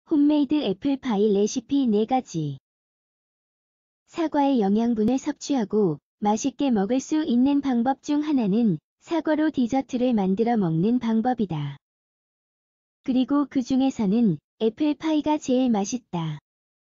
홈메이드 애플파이 레시피 4가지. 사과의 영양분을 섭취하고 맛있게 먹을 수 있는 방법 중 하나는 사과로 디저트를 만들어 먹는 방법이다. 그리고 그 중에서는 애플파이가 제일 맛있다.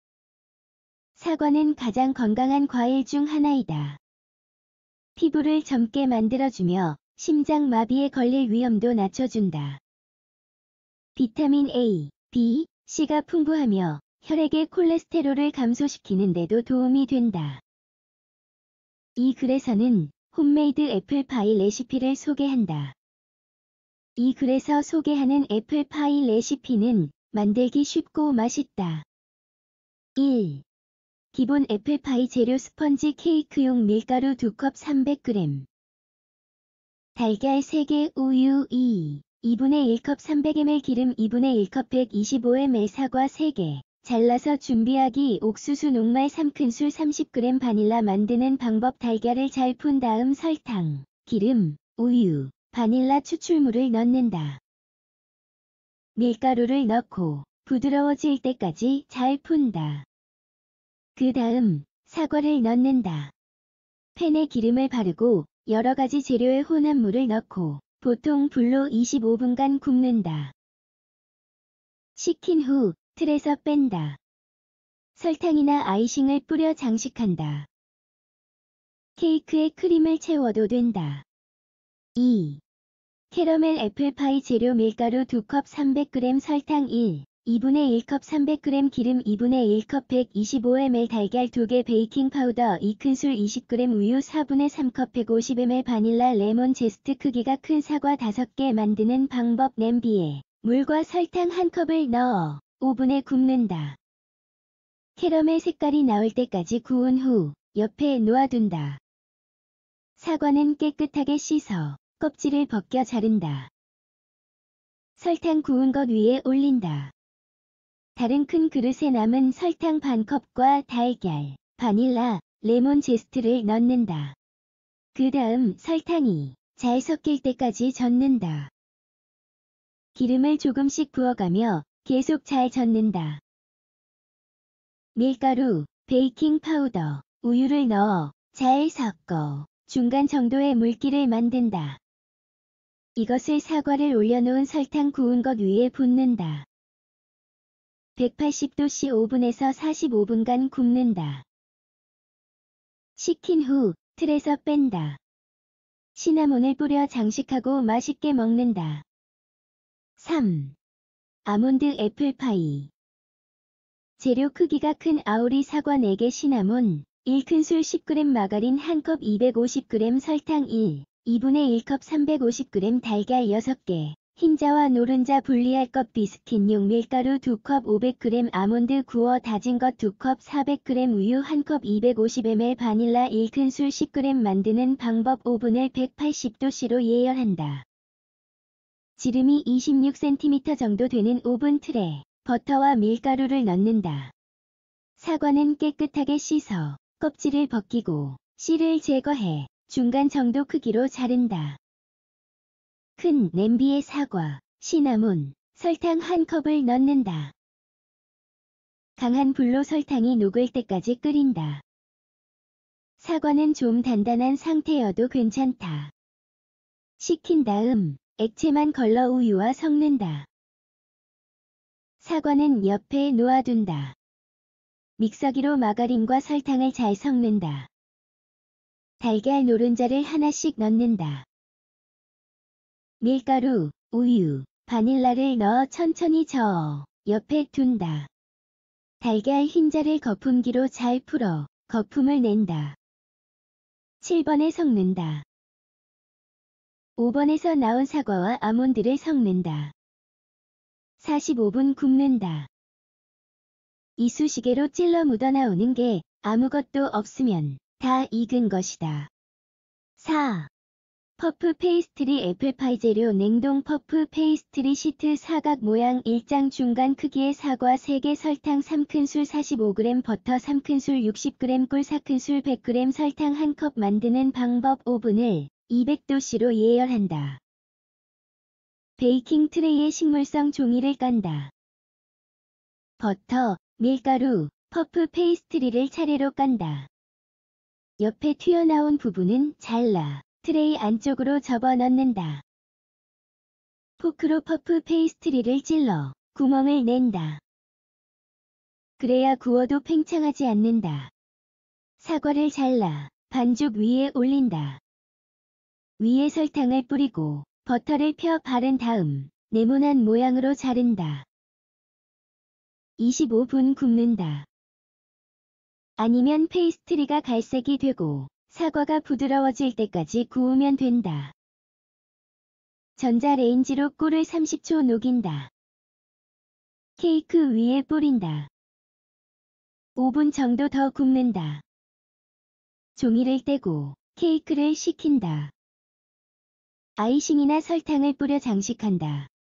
사과는 가장 건강한 과일 중 하나이다. 피부를 젊게 만들어주며 심장마비에 걸릴 위험도 낮춰준다. 비타민 A, B, C가 풍부하며 혈액의 콜레스테롤을 감소시키는 데도 도움이 된다. 이 글에서는 홈메이드 애플파이 레시피를 소개한다. 이 글에서 소개하는 애플파이 레시피는 만들기 쉽고 맛있다. 1. 기본 애플파이 재료 스펀지 케이크용 밀가루 2컵 300g, 달걀 3개, 우유 2분의 1컵 300ml 기름 2분의 1컵 125ml 사과 3개, 잘라서 준비하기 옥수수 녹말 3큰술 30g 바닐라 만드는 방법 달걀을 잘 푼 다음 설탕, 기름, 우유, 바닐라 추출물을 넣는다. 밀가루를 넣고 부드러워질 때까지 잘 푼다. 그 다음 사과를 넣는다. 팬에 기름을 바르고 여러가지 재료의 혼합물을 넣고 보통 불로 25분간 굽는다. 식힌 후 틀에서 뺀다. 설탕이나 아이싱을 뿌려 장식한다. 케이크에 크림을 채워도 된다. 2. 캐러멜 애플파이 재료 밀가루 2컵 300g 설탕 2분의 1컵 300g 기름 2분의 1컵 125ml 달걀 2개 베이킹 파우더 2큰술 20g 우유 4분의 3컵 150ml 바닐라 레몬 제스트 크기가 큰 사과 5개 만드는 방법 냄비에 물과 설탕 1컵을 넣어 오븐에 굽는다. 캐러멜 색깔이 나올 때까지 구운 후 옆에 놓아둔다. 사과는 깨끗하게 씻어 껍질을 벗겨 자른다. 설탕 구운 것 위에 올린다. 다른 큰 그릇에 남은 설탕 반컵과 달걀, 바닐라, 레몬 제스트를 넣는다. 그 다음 설탕이 잘 섞일 때까지 젓는다. 기름을 조금씩 부어가며 계속 잘 젓는다. 밀가루, 베이킹 파우더, 우유를 넣어 잘 섞어 중간 정도의 물기를 만든다. 이것을 사과를 올려놓은 설탕 구운 것 위에 붓는다. 180도씨 오븐에서 45분간 굽는다. 식힌 후 틀에서 뺀다. 시나몬을 뿌려 장식하고 맛있게 먹는다. 3. 아몬드 애플파이. 재료 크기가 큰 아오리 사과 4개 시나몬 1큰술 10g 마가린 1컵 250g 설탕 2분의 1컵 350g 달걀 6개 흰자와 노른자 분리할 것 비스킷용 밀가루 2컵 500g 아몬드 구워 다진 것 2컵 400g 우유 1컵 250ml 바닐라 1큰술 10g 만드는 방법 오븐을 180도씨로 예열한다. 지름이 26cm 정도 되는 오븐 틀에 버터와 밀가루를 넣는다. 사과는 깨끗하게 씻어 껍질을 벗기고 씨를 제거해 중간 정도 크기로 자른다. 큰 냄비에 사과, 시나몬, 설탕 1컵을 넣는다. 강한 불로 설탕이 녹을 때까지 끓인다. 사과는 좀 단단한 상태여도 괜찮다. 식힌 다음 액체만 걸러 우유와 섞는다. 사과는 옆에 놓아둔다. 믹서기로 마가린과 설탕을 잘 섞는다. 달걀 노른자를 하나씩 넣는다. 밀가루, 우유, 바닐라를 넣어 천천히 저어 옆에 둔다. 달걀 흰자를 거품기로 잘 풀어 거품을 낸다. 7번에 섞는다. 5번에서 나온 사과와 아몬드를 섞는다. 45분 굽는다. 이쑤시개로 찔러 묻어나오는 게 아무것도 없으면 다 익은 것이다. 4. 퍼프 페이스트리 애플파이 재료 냉동 퍼프 페이스트리 시트 사각 모양 1장 중간 크기의 사과 3개 설탕 3큰술 45g 버터 3큰술 60g 꿀 4큰술 100g 설탕 1컵 만드는 방법 오븐을 200도씨로 예열한다. 베이킹 트레이에 식물성 종이를 깐다. 버터, 밀가루, 퍼프 페이스트리를 차례로 깐다. 옆에 튀어나온 부분은 잘라 트레이 안쪽으로 접어넣는다. 포크로 퍼프 페이스트리를 찔러 구멍을 낸다. 그래야 구워도 팽창하지 않는다. 사과를 잘라 반죽 위에 올린다. 위에 설탕을 뿌리고 버터를 펴 바른 다음 네모난 모양으로 자른다. 25분 굽는다. 아니면 페이스트리가 갈색이 되고 사과가 부드러워질 때까지 구우면 된다. 전자레인지로 꿀을 30초 녹인다. 케이크 위에 뿌린다. 5분 정도 더 굽는다. 종이를 떼고 케이크를 식힌다. 아이싱이나 설탕을 뿌려 장식한다.